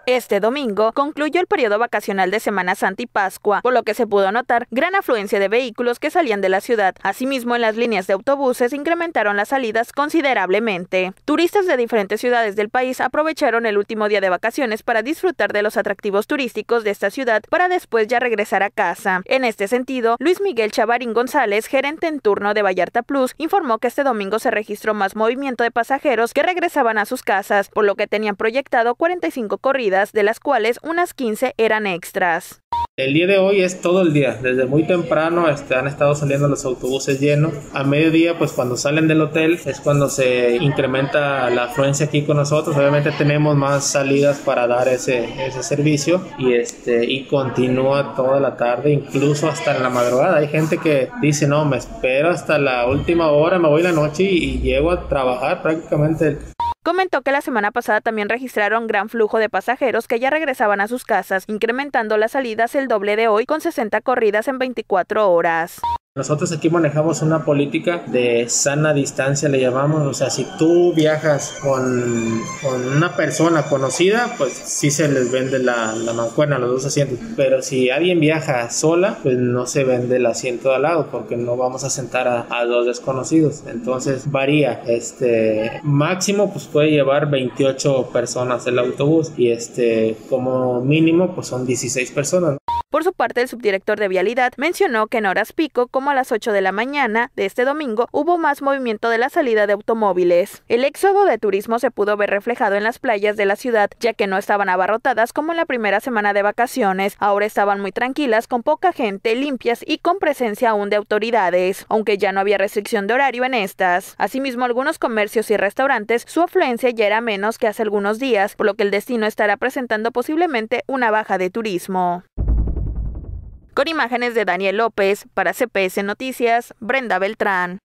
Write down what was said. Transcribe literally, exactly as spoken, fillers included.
Este domingo concluyó el periodo vacacional de Semana Santa y Pascua, por lo que se pudo notar gran afluencia de vehículos que salían de la ciudad. Asimismo, en las líneas de autobuses incrementaron las salidas considerablemente. Turistas de diferentes ciudades del país aprovecharon el último día de vacaciones para disfrutar de los atractivos turísticos de esta ciudad para después ya regresar a casa. En este sentido, Luis Miguel Chavarín González, gerente en turno de Vallarta Plus, informó que este domingo se registró más movimiento de pasajeros que regresaban a sus casas, por lo que tenían proyectado cuarenta y cinco corridas, de las cuales unas quince eran extras. El día de hoy es todo el día, desde muy temprano este, han estado saliendo los autobuses llenos. A mediodía, pues cuando salen del hotel es cuando se incrementa la afluencia aquí con nosotros. Obviamente tenemos más salidas para dar ese, ese servicio y, este, y continúa toda la tarde, incluso hasta en la madrugada. Hay gente que dice, no, me espero hasta la última hora, me voy la noche y, y llego a trabajar prácticamente. Comentó que la semana pasada también registraron gran flujo de pasajeros que ya regresaban a sus casas, incrementando las salidas el doble de hoy con sesenta corridas en veinticuatro horas. Nosotros aquí manejamos una política de sana distancia, le llamamos, o sea, si tú viajas con, con una persona conocida, pues sí se les vende la, la mancuerna, los dos asientos, pero si alguien viaja sola, pues no se vende el asiento de al lado, porque no vamos a sentar a, a dos desconocidos, entonces varía, este, máximo pues puede llevar veintiocho personas el autobús y este, como mínimo pues son dieciséis personas. Por su parte, el subdirector de Vialidad mencionó que en horas pico, como a las ocho de la mañana de este domingo, hubo más movimiento de la salida de automóviles. El éxodo de turismo se pudo ver reflejado en las playas de la ciudad, ya que no estaban abarrotadas como en la primera semana de vacaciones. Ahora estaban muy tranquilas, con poca gente, limpias y con presencia aún de autoridades, aunque ya no había restricción de horario en estas. Asimismo, algunos comercios y restaurantes, su afluencia ya era menos que hace algunos días, por lo que el destino estará presentando posiblemente una baja de turismo. Con imágenes de Daniel López, para C P S Noticias, Brenda Beltrán.